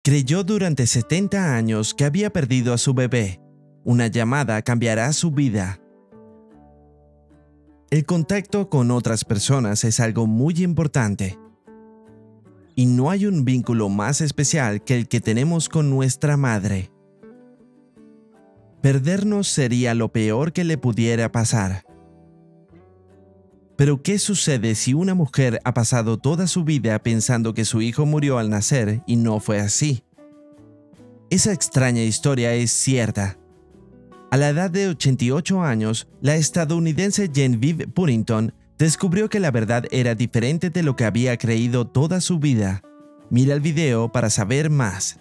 Creyó durante 70 años que había perdido a su bebé. Una llamada cambiará su vida. El contacto con otras personas es algo muy importante. Y no hay un vínculo más especial que el que tenemos con nuestra madre. Perdernos sería lo peor que le pudiera pasar. Pero ¿qué sucede si una mujer ha pasado toda su vida pensando que su hijo murió al nacer y no fue así? Esa extraña historia es cierta. A la edad de 88 años, la estadounidense Genevieve Puddington descubrió que la verdad era diferente de lo que había creído toda su vida. Mira el video para saber más.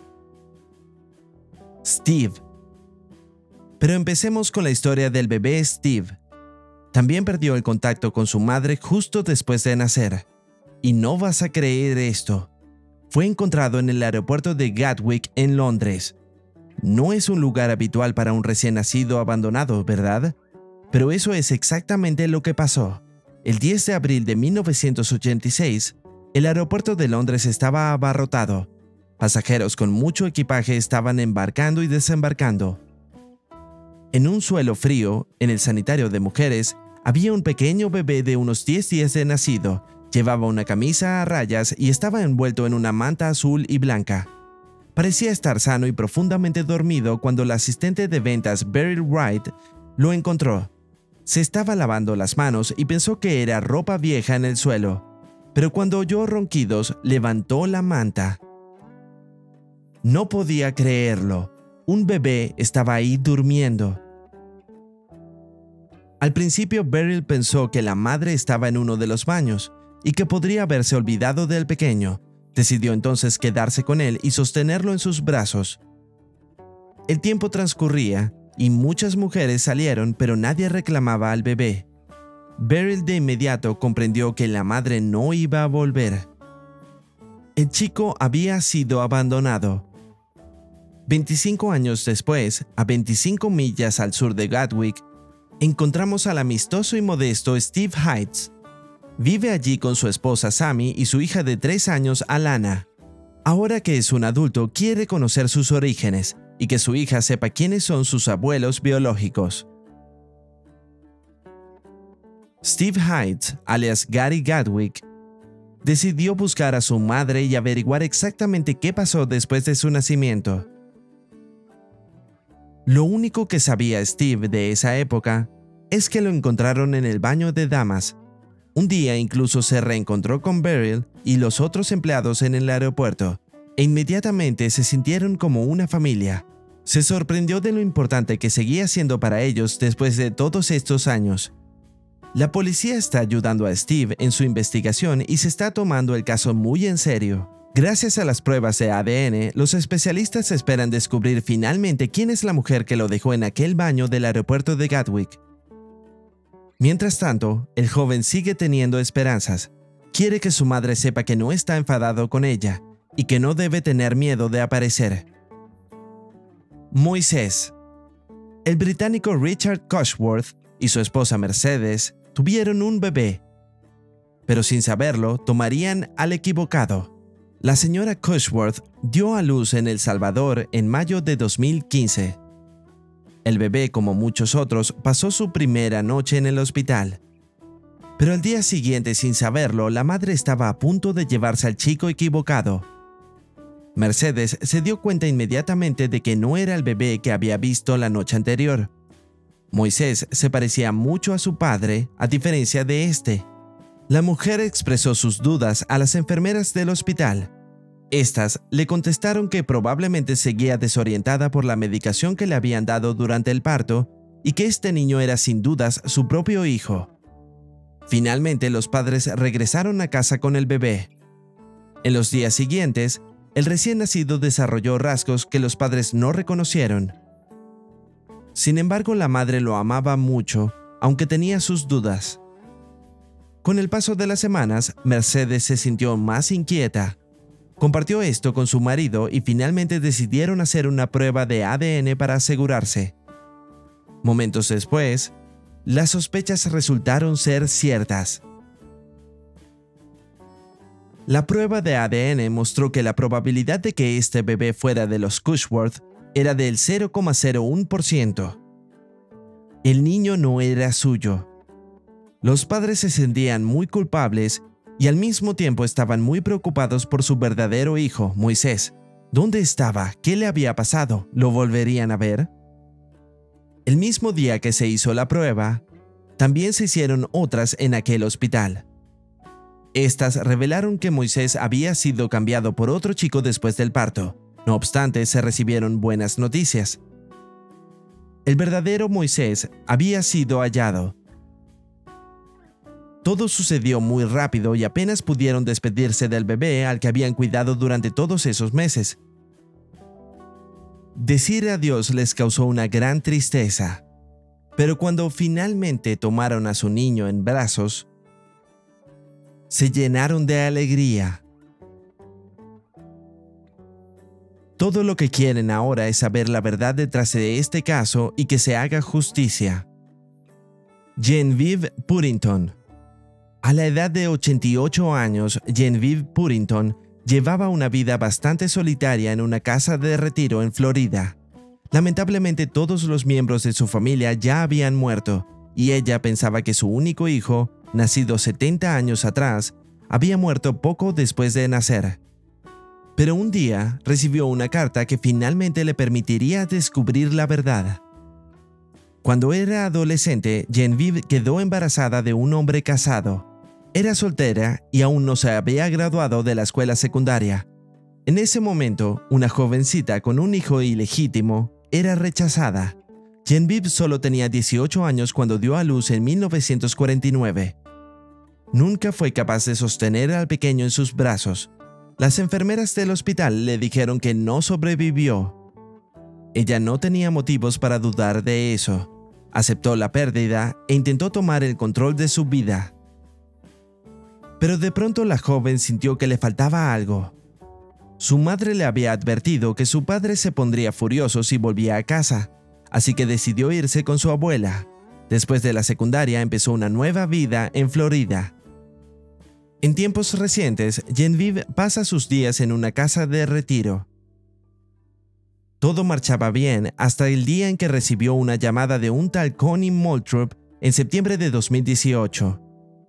Steve. Pero empecemos con la historia del bebé Steve. También perdió el contacto con su madre justo después de nacer. Y no vas a creer esto. Fue encontrado en el aeropuerto de Gatwick en Londres. No es un lugar habitual para un recién nacido abandonado, ¿verdad? Pero eso es exactamente lo que pasó. El 10 de abril de 1986, el aeropuerto de Londres estaba abarrotado. Pasajeros con mucho equipaje estaban embarcando y desembarcando. En un suelo frío, en el sanitario de mujeres, había un pequeño bebé de unos 10 días de nacido. Llevaba una camisa a rayas y estaba envuelto en una manta azul y blanca. Parecía estar sano y profundamente dormido cuando la asistente de ventas Beryl Wright lo encontró. Se estaba lavando las manos y pensó que era ropa vieja en el suelo, pero cuando oyó ronquidos, levantó la manta. No podía creerlo. Un bebé estaba ahí durmiendo. Al principio, Beryl pensó que la madre estaba en uno de los baños y que podría haberse olvidado del pequeño. Decidió entonces quedarse con él y sostenerlo en sus brazos. El tiempo transcurría y muchas mujeres salieron, pero nadie reclamaba al bebé. Beryl de inmediato comprendió que la madre no iba a volver. El chico había sido abandonado. 25 años después, a 25 millas al sur de Gatwick, encontramos al amistoso y modesto Steve Heights. Vive allí con su esposa Sammy y su hija de 3 años, Alana. Ahora que es un adulto, quiere conocer sus orígenes y que su hija sepa quiénes son sus abuelos biológicos. Steve Heights, alias Gary Gatwick, decidió buscar a su madre y averiguar exactamente qué pasó después de su nacimiento. Lo único que sabía Steve de esa época es que lo encontraron en el baño de damas. Un día incluso se reencontró con Beryl y los otros empleados en el aeropuerto, e inmediatamente se sintieron como una familia. Se sorprendió de lo importante que seguía siendo para ellos después de todos estos años. La policía está ayudando a Steve en su investigación y se está tomando el caso muy en serio. Gracias a las pruebas de ADN, los especialistas esperan descubrir finalmente quién es la mujer que lo dejó en aquel baño del aeropuerto de Gatwick. Mientras tanto, el joven sigue teniendo esperanzas. Quiere que su madre sepa que no está enfadado con ella y que no debe tener miedo de aparecer. Moisés. El británico Richard Cosworth y su esposa Mercedes tuvieron un bebé, pero sin saberlo, tomarían al equivocado. La señora Cosworth dio a luz en El Salvador en mayo de 2015. El bebé, como muchos otros, pasó su primera noche en el hospital. Pero al día siguiente, sin saberlo, la madre estaba a punto de llevarse al chico equivocado. Mercedes se dio cuenta inmediatamente de que no era el bebé que había visto la noche anterior. Moisés se parecía mucho a su padre, a diferencia de este. La mujer expresó sus dudas a las enfermeras del hospital. Estas le contestaron que probablemente seguía desorientada por la medicación que le habían dado durante el parto y que este niño era sin dudas su propio hijo. Finalmente, los padres regresaron a casa con el bebé. En los días siguientes, el recién nacido desarrolló rasgos que los padres no reconocieron. Sin embargo, la madre lo amaba mucho, aunque tenía sus dudas. Con el paso de las semanas, Mercedes se sintió más inquieta. Compartió esto con su marido y finalmente decidieron hacer una prueba de ADN para asegurarse. Momentos después, las sospechas resultaron ser ciertas. La prueba de ADN mostró que la probabilidad de que este bebé fuera de los Cushworth era del 0,01%. El niño no era suyo. Los padres se sentían muy culpables y al mismo tiempo estaban muy preocupados por su verdadero hijo, Moisés. ¿Dónde estaba? ¿Qué le había pasado? ¿Lo volverían a ver? El mismo día que se hizo la prueba, también se hicieron otras en aquel hospital. Estas revelaron que Moisés había sido cambiado por otro chico después del parto. No obstante, se recibieron buenas noticias. El verdadero Moisés había sido hallado. Todo sucedió muy rápido y apenas pudieron despedirse del bebé al que habían cuidado durante todos esos meses. Decir adiós les causó una gran tristeza, pero cuando finalmente tomaron a su niño en brazos, se llenaron de alegría. Todo lo que quieren ahora es saber la verdad detrás de este caso y que se haga justicia. Genevieve Purinton. A la edad de 88 años, Genevieve Purinton llevaba una vida bastante solitaria en una casa de retiro en Florida. Lamentablemente todos los miembros de su familia ya habían muerto y ella pensaba que su único hijo, nacido 70 años atrás, había muerto poco después de nacer. Pero un día recibió una carta que finalmente le permitiría descubrir la verdad. Cuando era adolescente, Genevieve quedó embarazada de un hombre casado. Era soltera y aún no se había graduado de la escuela secundaria. En ese momento, una jovencita con un hijo ilegítimo era rechazada. Genevieve solo tenía 18 años cuando dio a luz en 1949. Nunca fue capaz de sostener al pequeño en sus brazos. Las enfermeras del hospital le dijeron que no sobrevivió. Ella no tenía motivos para dudar de eso. Aceptó la pérdida e intentó tomar el control de su vida. Pero de pronto la joven sintió que le faltaba algo. Su madre le había advertido que su padre se pondría furioso si volvía a casa, así que decidió irse con su abuela. Después de la secundaria empezó una nueva vida en Florida. En tiempos recientes, Genevieve pasa sus días en una casa de retiro. Todo marchaba bien hasta el día en que recibió una llamada de un tal Connie Moultrup en septiembre de 2018.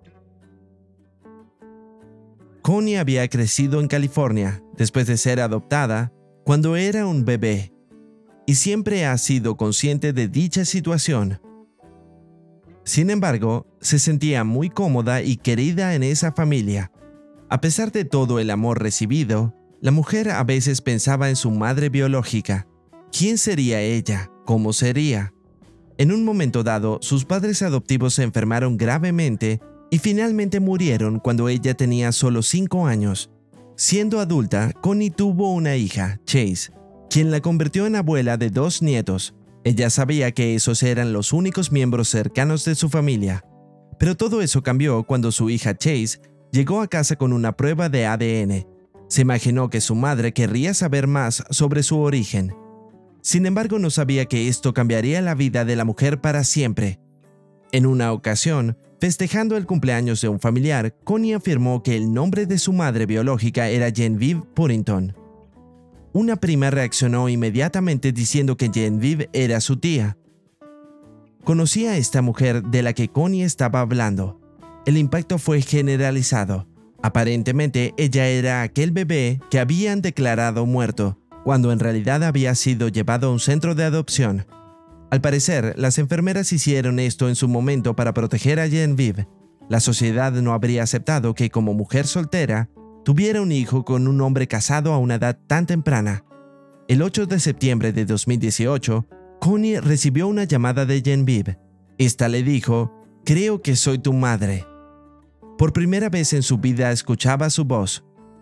Connie había crecido en California después de ser adoptada cuando era un bebé y siempre ha sido consciente de dicha situación. Sin embargo, se sentía muy cómoda y querida en esa familia. A pesar de todo el amor recibido, la mujer a veces pensaba en su madre biológica. ¿Quién sería ella? ¿Cómo sería? En un momento dado, sus padres adoptivos se enfermaron gravemente y finalmente murieron cuando ella tenía solo 5 años. Siendo adulta, Connie tuvo una hija, Chase, quien la convirtió en abuela de 2 nietos. Ella sabía que esos eran los únicos miembros cercanos de su familia. Pero todo eso cambió cuando su hija Chase llegó a casa con una prueba de ADN. Se imaginó que su madre querría saber más sobre su origen. Sin embargo, no sabía que esto cambiaría la vida de la mujer para siempre. En una ocasión, festejando el cumpleaños de un familiar, Connie afirmó que el nombre de su madre biológica era Genevieve Purinton. Una prima reaccionó inmediatamente diciendo que Genevieve era su tía. Conocía a esta mujer de la que Connie estaba hablando. El impacto fue generalizado. Aparentemente, ella era aquel bebé que habían declarado muerto, cuando en realidad había sido llevado a un centro de adopción. Al parecer, las enfermeras hicieron esto en su momento para proteger a Genevieve. La sociedad no habría aceptado que, como mujer soltera, tuviera un hijo con un hombre casado a una edad tan temprana. El 8 de septiembre de 2018, Connie recibió una llamada de Genevieve. Esta le dijo: «Creo que soy tu madre». Por primera vez en su vida escuchaba su voz.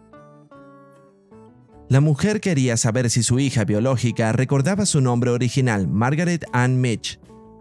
La mujer quería saber si su hija biológica recordaba su nombre original, Margaret Ann Mitch.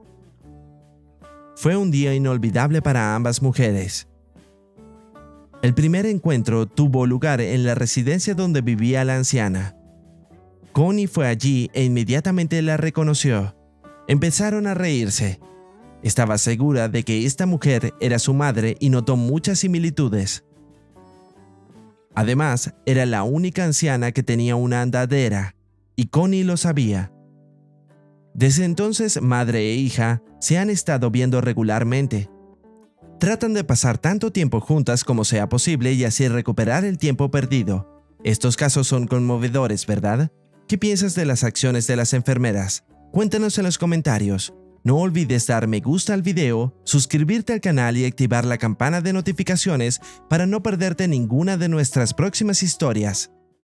Fue un día inolvidable para ambas mujeres. El primer encuentro tuvo lugar en la residencia donde vivía la anciana. Connie fue allí e inmediatamente la reconoció. Empezaron a reírse. Estaba segura de que esta mujer era su madre y notó muchas similitudes. Además, era la única anciana que tenía una andadera, y Connie lo sabía. Desde entonces, madre e hija se han estado viendo regularmente. Tratan de pasar tanto tiempo juntas como sea posible y así recuperar el tiempo perdido. Estos casos son conmovedores, ¿verdad? ¿Qué piensas de las acciones de las enfermeras? Cuéntanos en los comentarios. No olvides dar me gusta al video, suscribirte al canal y activar la campana de notificaciones para no perderte ninguna de nuestras próximas historias.